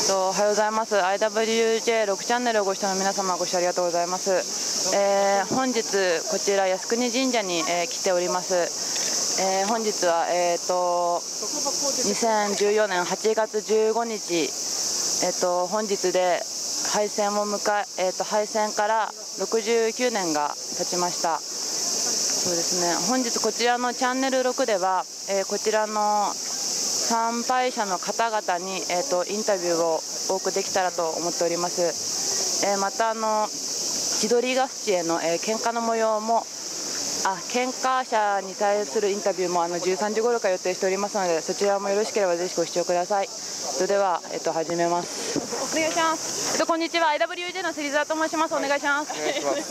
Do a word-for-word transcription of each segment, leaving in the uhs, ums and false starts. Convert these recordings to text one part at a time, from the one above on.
とおはようございます。アイダブリュージェーろく チャンネルをご視聴の皆様、ご視聴ありがとうございます。えー、本日こちら靖国神社に、えー、来ております。えー、本日は、えー、とにせんじゅうよねんはちがつじゅうごにち、えー、と本日で敗戦を迎え、えー、と敗戦からろくじゅうきゅうねんが経ちました。そうですね、本日こちらのチャンネルろくでは、えー、こちらの参拝者の方々に、えー、とインタビューを多くできたらと思っております。えー、またあの千鳥ヶ淵への、えー、喧嘩の模様もあ喧嘩者に対するインタビューもあのじゅうさんじごろから予定しておりますので、そちらもよろしければぜひご視聴ください。それでは、えっと、始めます。お願いします。えっと、こんにちは。アイダブリュージェー の芹沢と申します。お願いします。 お願いします。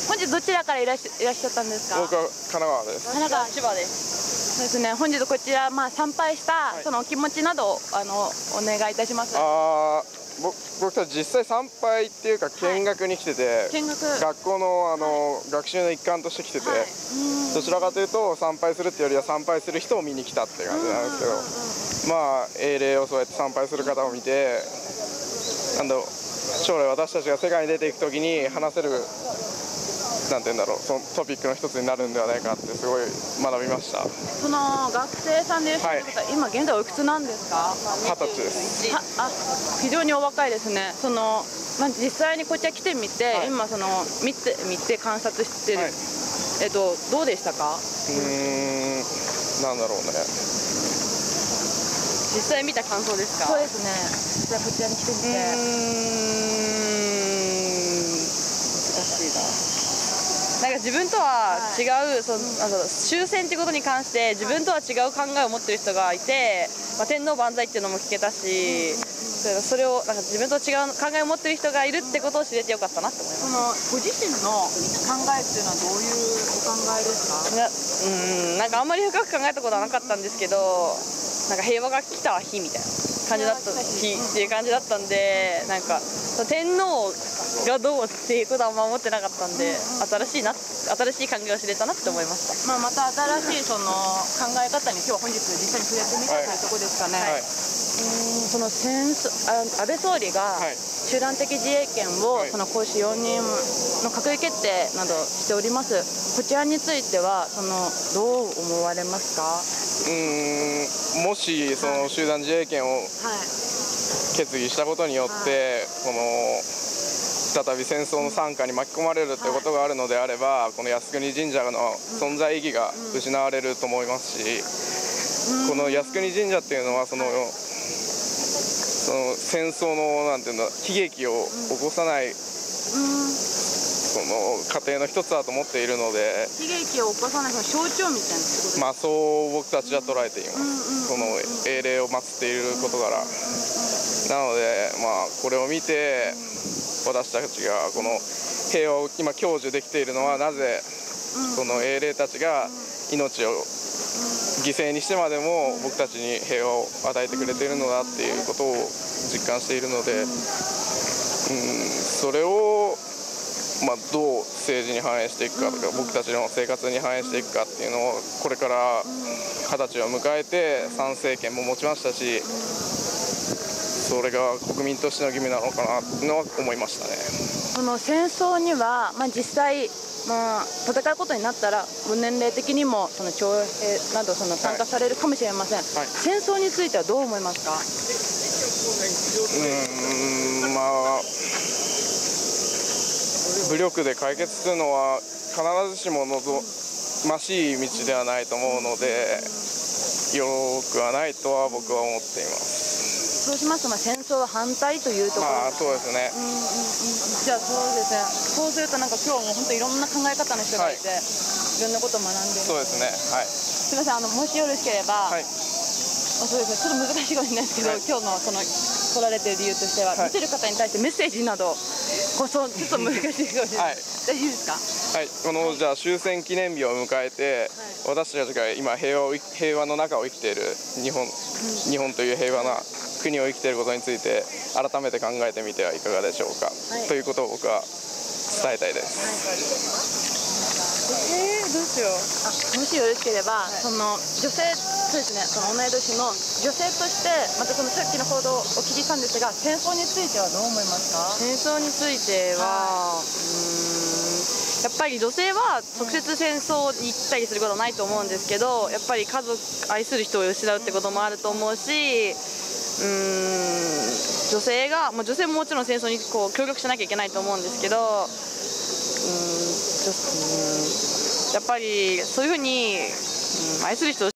本日どちらからいらっしゃいらっしゃったんですか？ 僕は神奈川です。 神奈川千葉です。そうですね。本日こちら、まあ、参拝した、はい、そのお気持ちなどあのお願いいたします。 あ僕たち実際参拝っていうか見学に来てて、はい、見学学校の、あの、はい、学習の一環として来てて、はい、どちらかというと参拝するっていうよりは参拝する人を見に来たっていう感じなんですけど、まあ英霊をそうやって参拝する方を見て、なんだろう、将来私たちが世界に出ていくときに話せるなんて言うんだろう、そのトピックの一つになるんではないかってすごい学びました。 その学生さんでいらっしゃる方、はい、今現在おいくつなんですか？ はたちです。 はあ非常にお若いですね。その、まあ、実際にこちら来てみて、はい、今その見て見て観察してる、はい、えっとどうでしたか？うーんなんだろうね。 実際見た感想ですか？そうですね。じゃあこちらに来てみて。うーん難しいな。なんか自分とは違う、はい、そのあの終戦ってことに関して自分とは違う考えを持ってる人がいて、まあ、天皇万歳っていうのも聞けたし、うん、それをなんか自分と違う考えを持ってる人がいるってことを知れてよかったなって思います。そのご自身の考えっていうのはどういうお考えですか？いや、うんなんかあんまり深く考えたことはなかったんですけど、なんか平和が来た日みたいな感じだった日っていう感じだったんで、なんか天皇がどうっていうことはあんま思ってなかったんで、新しいな新しい考えを知れたなって思いました。まあまた新しいその考え方に今日は本日実際に触れてみたというところですかね。はいはい、うんその戦争あ安倍総理が集団的自衛権をその行使容認の閣議決定などしております。こちらについてはそのどう思われますか？ うーんもしその集団自衛権を決議したことによって、はい、この再び戦争の惨禍に巻き込まれるということがあるのであれば、この靖国神社の存在意義が失われると思いますし、この靖国神社っていうのはそのその戦争のなんていうんだ悲劇を起こさないその過程の一つだと思っているので、 悲劇を起こさないその象徴みたいなことですか？ まあそう僕たちは捉えています。その英霊を祀っていることから。なのでまあこれを見て私たちがこの平和を今享受できているのはなぜその英霊たちが命を犠牲にしてまでも僕たちに平和を与えてくれているのだっていうことを実感しているので、うんそれをまあどう政治に反映していくかとか僕たちの生活に反映していくかっていうのをこれから二十歳を迎えて参政権も持ちましたし、それが国民としての義務なのかなというのは思いましたね。 その戦争には、まあ、実際、まあ、戦うことになったらご年齢的にもその徴兵などその参加されるかもしれません、はいはい、戦争についてはどう思いますか？ うーんまあ武力で解決するのは必ずしも望ましい道ではないと思うのでよくはないとは僕は思っています。 そうしますと、まあ、戦争は反対というところ、 まあそうですね。 うんうんうん、じゃあそうですね。そうするとなんか今日も本当いろんな考え方の人がいて、はい、いろんなことを学んでる。 そうですね。はい。 すみません、あのもしよろしければ、はい、あそうですね。ちょっと難しいかもしれないですけど、はい、今日のその来られている理由としては、はい、見てる方に対してメッセージなどこそちょっと難しいかもしれない。はい、大丈夫ですか？ はい。このじゃあ終戦記念日を迎えて、はい、私たちが今平和を平和の中を生きている日本、うん、日本という平和な国を生きていることについて改めて考えてみてはいかがでしょうか、はい、ということを僕は伝えたいです。はい、えー、どうしよう。あもしよろしければ、はい、その女性そうですね、その同い年の女性として、またそのさっきの報道をお聞きしたんですが、戦争についてはどう思いますか？ 戦争については、うーんやっぱり女性は直接戦争に行ったりすることはないと思うんですけど、やっぱり家族、愛する人を失うってこともあると思うし、うーん女性が、まあ、女性ももちろん戦争にこう協力しなきゃいけないと思うんですけど、うーん女うんやっぱりそういうふうに、うん、愛する人を